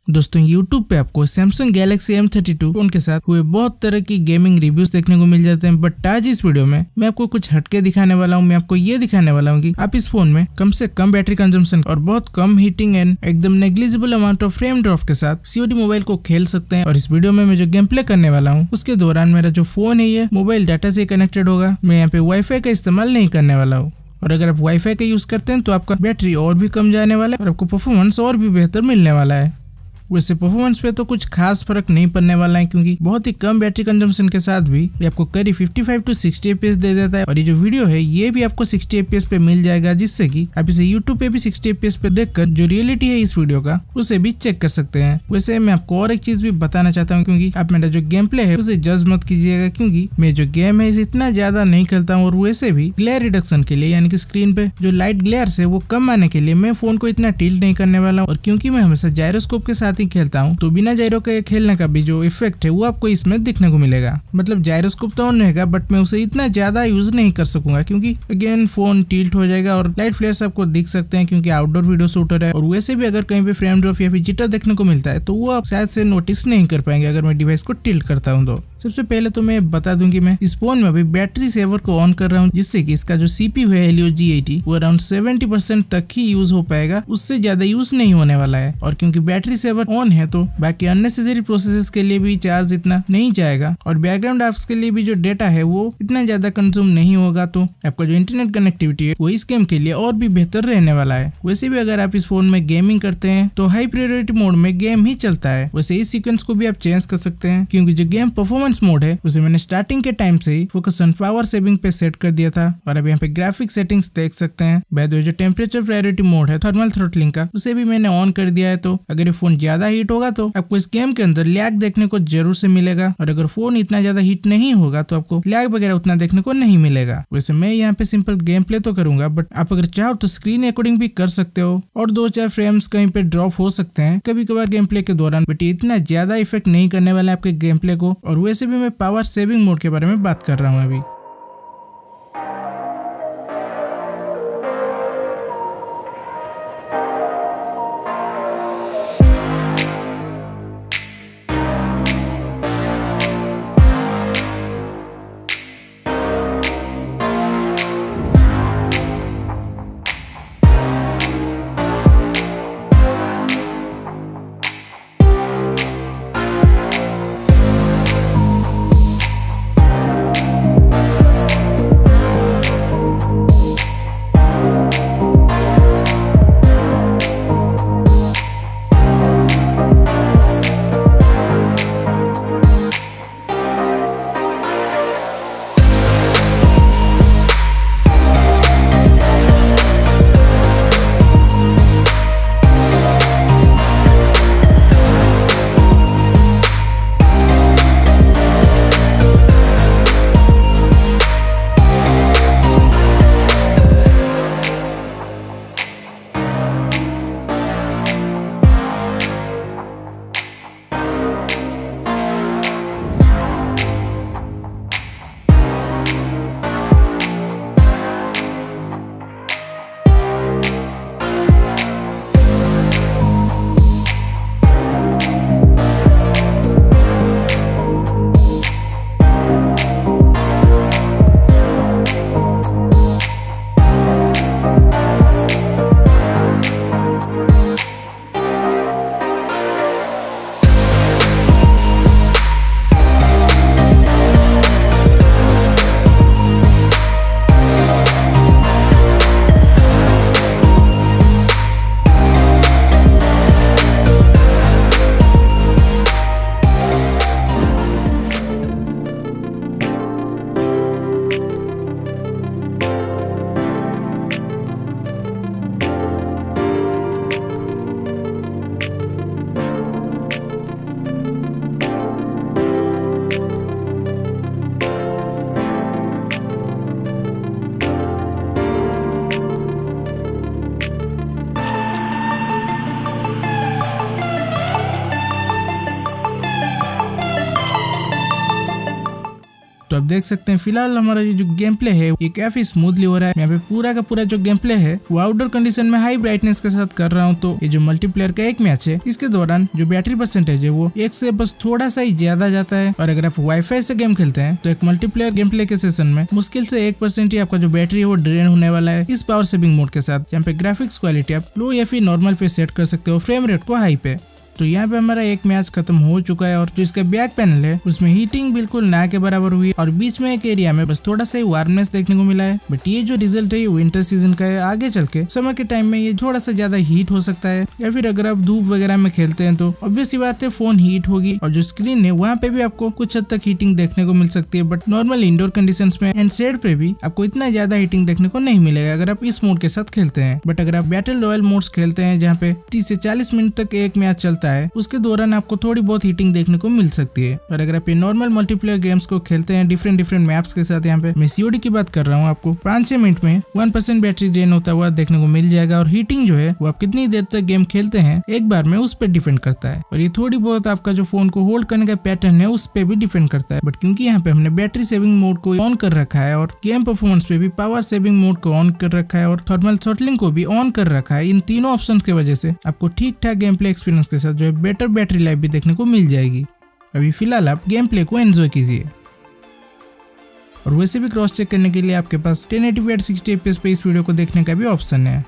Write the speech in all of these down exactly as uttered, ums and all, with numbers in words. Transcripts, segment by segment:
दोस्तों YouTube पे आपको Samsung Galaxy M thirty two phone के साथ हुए बहुत तरह की गेमिंग रिव्यूज देखने को मिल जाते हैं, बट आज इस वीडियो में मैं आपको कुछ हटके दिखाने वाला हूँ। मैं आपको ये दिखाने वाला हूँ कि आप इस फोन में कम से कम बैटरी कंजम्पशन और बहुत कम हीटिंग एंड एकदम negligible amount of frame drop के साथ सीओडी मोबाइल को खेल सकते हैं। और इस वीडियो में मैं जो गेम प्ले करने वाला हूँ उसके दौरान मेरा जो फोन है ये मोबाइल डाटा से कनेक्टेड होगा। मैं यहाँ पे वाईफाई का इस्तेमाल नहीं करने वाला हूँ। और अगर आप वाईफाई का यूज करते हैं तो आपका बैटरी और भी कम जाने वाला है और आपको परफॉर्मेंस और भी बेहतर मिलने वाला है। वैसे परफॉर्मेंस पे तो कुछ खास फर्क नहीं पड़ने वाला है, क्योंकि बहुत ही कम बैटरी कंजम्पशन के साथ भी ये आपको करीब पचपन टू साठ एफपीएस दे देता है। और ये जो वीडियो है ये भी आपको साठ एफपीएस पे मिल जाएगा, जिससे कि आप इसे यूट्यूब पे भी साठ एफपीएस पे देखकर जो रियलिटी है इस वीडियो का उसे भी चेक कर सकते हैं। वैसे मैं आपको और एक चीज भी बताना चाहता हूँ, क्योंकि आप मेरा जो गेम प्ले है उसे जज मत कीजिएगा, क्योंकि मैं जो गेम है इसे इतना ज्यादा नहीं खेलता हूँ। और वैसे भी ग्लेयर रिडक्शन के लिए यानी कि स्क्रीन पे जो लाइट ग्लेयर है वो कम आने के लिए मैं फोन को इतना टिल्ट नहीं करने वाला हूँ। और क्योंकि मैं हमेशा जायरोस्कोप के साथ ही खेलता हूँ तो बिना जायरो के खेलने का भी जो इफेक्ट है वो आपको इसमें दिखने को मिलेगा। मतलब जायरोस्कोप तो ऑन रहेगा, बट मैं उसे इतना ज्यादा यूज नहीं कर सकूंगा, क्योंकि अगेन फोन टिल्ट हो जाएगा और लाइट फ्लैश आपको दिख सकते हैं, क्योंकि आउटडोर वीडियो शूटर है। और वैसे भी अगर कहीं पे फ्रेम ड्रॉप या फिर जिटर देखने को मिलता है तो वो आप शायद से नोटिस नहीं कर पाएंगे अगर मैं डिवाइस को टिल्ट करता हूँ। तो सबसे पहले तो मैं बता दूं कि मैं इस फोन में अभी बैटरी सेवर को ऑन कर रहा हूं, जिससे कि इसका जो सीपीयू है हेलियो जी एटी वो अराउंड सेवेंटी परसेंट तक ही यूज हो पाएगा, उससे ज्यादा यूज नहीं होने वाला है। और क्योंकि बैटरी सेवर ऑन है तो बाकी अननेसेसरी प्रोसेसेस के लिए भी चार्ज इतना नहीं जाएगा और बैकग्राउंड ऐप्स के लिए भी जो डेटा है वो इतना ज्यादा कंज्यूम नहीं होगा। तो आपका जो इंटरनेट कनेक्टिविटी है वो इस गेम के लिए और भी बेहतर रहने वाला है। वैसे भी अगर आप इस फोन में गेमिंग करते हैं तो हाई प्रायोरिटी मोड में गेम ही चलता है। वैसे इस सीक्वेंस को भी आप चेंज कर सकते हैं, क्योंकि जो गेम परफॉर्मेंस मोड है उसे मैंने स्टार्टिंग के टाइम से ही फोकस ऑन पावर सेविंग पे सेट कर दिया था। और अब यहाँ पे ग्राफिक सेटिंग्स देख सकते हैं। बाय द वे जो टेम्परेचर प्रायोरिटी मोड है थर्मल थ्रोटलिंग का उसे भी मैंने ऑन कर दिया है। तो अगर ये फोन ज्यादा हीट होगा तो आपको इस गेम के अंदर लैग देखने को जरूर से मिलेगा, और अगर फोन इतना ज्यादा हीट नहीं होगा तो आपको लैग वगैरह उतना देखने को नहीं मिलेगा। वैसे मैं यहाँ पे सिंपल गेम प्ले तो करूंगा, बट आप अगर चाहो तो स्क्रीन रिकॉर्डिंग भी कर सकते हो और दो चार फ्रेम्स कहीं पे ड्रॉप हो सकते हैं कभी कभार गेम प्ले के दौरान, बट इतना ज्यादा इफेक्ट नहीं करने वाला है आपके गेम प्ले को। और वैसे भी मैं पावर सेविंग मोड के बारे में बात कर रहा हूँ अभी। तो आप देख सकते हैं फिलहाल हमारा ये जो गेम प्ले है ये काफी स्मूथली हो रहा है। यहाँ पे पूरा का पूरा जो गेम प्ले है वो आउटडोर कंडीशन में हाई ब्राइटनेस के साथ कर रहा हूँ। तो ये जो मल्टीप्लेयर का एक मैच है इसके दौरान जो बैटरी परसेंटेज है वो एक से बस थोड़ा सा ही ज्यादा जाता है। और अगर आप वाईफाई से गेम खेलते हैं तो एक मल्टीप्लेयर गेम प्ले के सेशन में मुश्किल से एक परसेंट ही आपका जो बैटरी है वो ड्रेन होने वाला है इस पावर सेविंग मोड के साथ। यहाँ पे ग्राफिक्स क्वालिटी आप लो या फिर नॉर्मल पे सेट कर सकते हो, फ्रेम रेट को हाई पे। तो यहाँ पे हमारा एक मैच खत्म हो चुका है और जो इसका बैक पैनल है उसमें हीटिंग बिल्कुल ना के बराबर हुई और बीच में एक एरिया में बस थोड़ा सा ही वार्मनेस देखने को मिला है। बट ये जो रिजल्ट है विंटर सीजन का है, आगे चल के समर के टाइम में ये थोड़ा सा ज्यादा हीट हो सकता है या फिर अगर आप धूप वगैरह में खेलते हैं तो ऑब्वियस सी बात है फोन हीट होगी और जो स्क्रीन है वहाँ पे भी आपको कुछ हद तक हीटिंग देखने को मिल सकती है। बट नॉर्मल इंडोर कंडीशन में एंड शेड पे भी आपको इतना ज्यादा हीटिंग देखने को नहीं मिलेगा अगर आप इस मोड के साथ खेलते हैं। बट अगर आप बैटल रॉयल मोड्स खेलते हैं जहाँ पे तीस से चालीस मिनट तक एक मैच चलता है उसके दौरान आपको थोड़ी बहुत हीटिंग देखने को मिल सकती है। और अगर आप ये नॉर्मल मल्टीप्लेयर गेम्स को खेलते हैं डिफरेंट डिफरेंट मैप्स के साथ, यहाँ पे मैं सीओडी की बात कर रहा हूँ, आपको पाँच छह मिनट में वन परसेंट बैटरी ड्रेन होता हुआ देखने को मिल जाएगा। और हीटिंग जो है वो आप कितनी देर तक गेम खेलते हैं एक बार में उस पर डिपेंड करता है। और ये थोड़ी बहुत आपका जो फोन को होल्ड करने का पैटर्न है उस पर भी डिपेंड करता है। बट क्योंकि यहाँ पे हमने बैटरी सेविंग मोड को ऑन कर रखा है और गेम परफॉर्मेंस पे भी पावर सेविंग मोड को ऑन कर रखा है और थर्मल थ्रॉटलिंग को भी ऑन कर रखा है, इन तीनों ऑप्शन की वजह से आपको ठीक ठाक गेम प्ले एक्सपीरियंस के साथ जो है बेटर बैटरी लाइफ भी देखने को मिल जाएगी। अभी फिलहाल आप गेम प्ले को एंजॉय कीजिए। और वैसे भी क्रॉस चेक करने के लिए आपके पास ten eighty p at sixty FPS पी एस पे इस वीडियो को देखने का भी ऑप्शन है।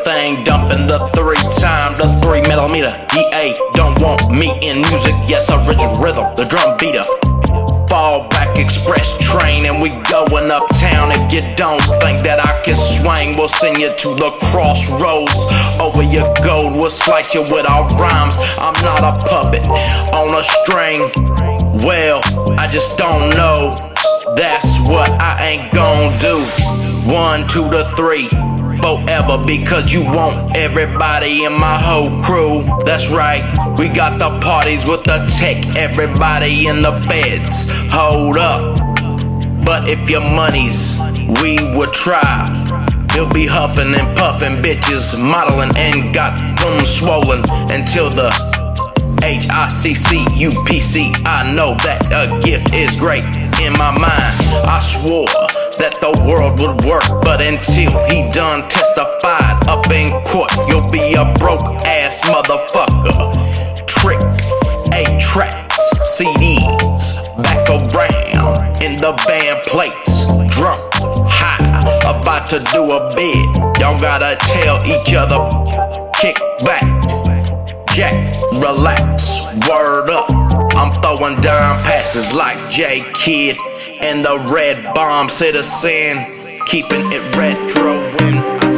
everything, dumping the three time, the three millimeter. E A don't want me in music, yes, original rhythm, the drum beater. Fallback express train and we going uptown. If you don't think that I can swing, we'll send you to the crossroads. Over your gold, we'll slice you with our rhymes. I'm not a puppet on a string. Well, I just don't know. That's what I ain't gon' do. One, two to three, forever, because you want everybody in my whole crew. That's right, we got the parties with the tech, everybody in the beds. Hold up, but if your money's, we would try. He'll be huffing and puffing, bitches modeling and got them swollen until the H I C C U P C. I know that a gift is great. In my mind, I swore that the world would work, but until he done testified up in court, you'll be a broke ass motherfucker. Trick, eight tracks, C Ds, back around in the band plates, drunk, high, about to do a bid. Y'all gotta tell each other, kick back, jack, relax, word up. I'm throwing dime passes like J Kid and the Red Bomb Citizen, keeping it retro when I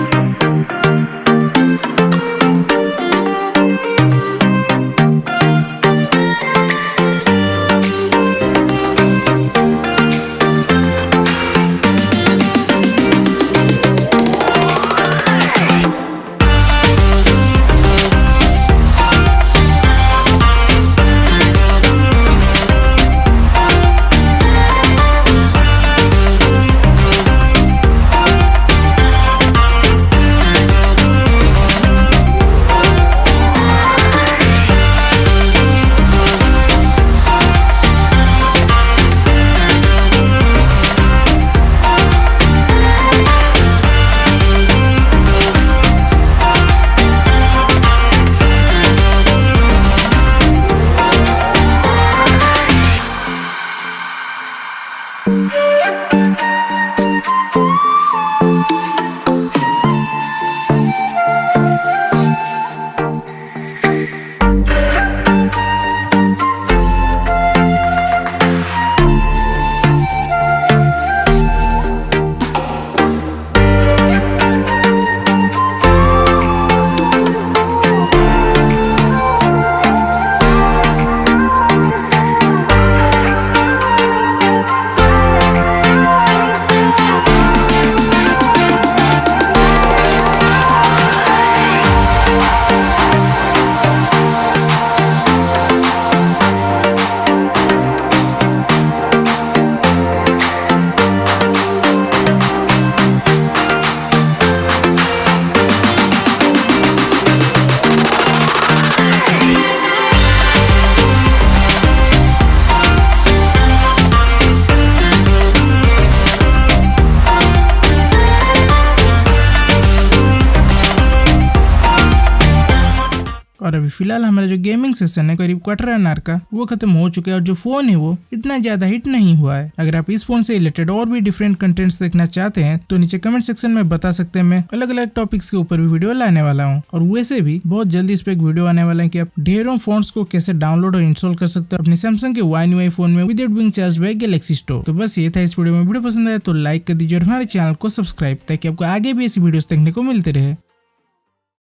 और अभी फिलहाल हमारा जो gaming session है करीब quarter an hour का वो खत्म हो चुका है और जो फोन है वो इतना ज्यादा हिट नहीं हुआ है। अगर आप इस फोन से रिलेटेड और भी डिफरेंट कंटेंट्स देखना चाहते हैं तो नीचे कमेंट सेक्शन में बता सकते हैं। मैं अलग अलग टॉपिक्स के ऊपर भी वीडियो लाने वाला हूँ और वैसे भी बहुत जल्दी इस पे एक वीडियो आने वाला है कि आप ढेरों फोन्स को कैसे डाउनलोड और इंस्टॉल कर सकते हो अपने सैमसंग के वन यू आई फोन में without being charged by Galaxy Store. तो बस ये था इस वीडियो में। वीडियो पसंद आया तो लाइक कर दीजिए और हमारे चैनल को सब्सक्राइब ताकि आपको आगे भी ऐसी वीडियोस देखने को मिलते रहे।